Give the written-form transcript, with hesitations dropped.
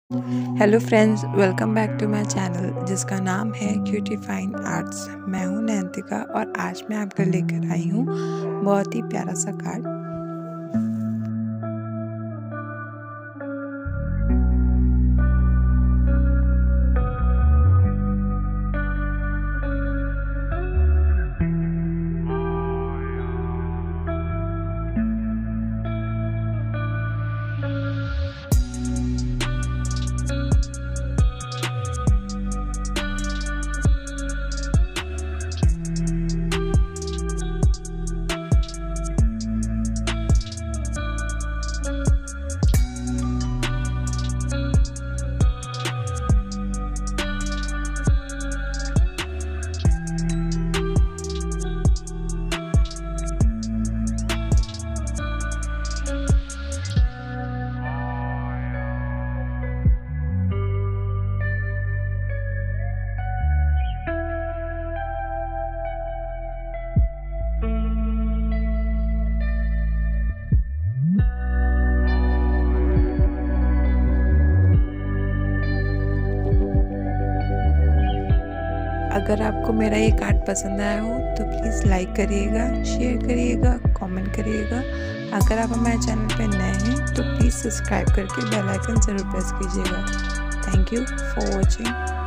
Hello friends, welcome back to my channel जिसका नाम है क्यूटी फाइन आर्ट्स। मैं हूं नैन्तिका और आज मैं आपके लेकर आई हूं बहुत ही प्यारा सा कार्ड। अगर आपको मेरा ये कार्ड पसंद आया हो तो प्लीज़ लाइक करिएगा, शेयर करिएगा, कमेंट करिएगा। अगर आप हमारे चैनल पर नए हैं तो प्लीज़ सब्सक्राइब करके बेल आइकन ज़रूर प्रेस कीजिएगा। Thank you for watching.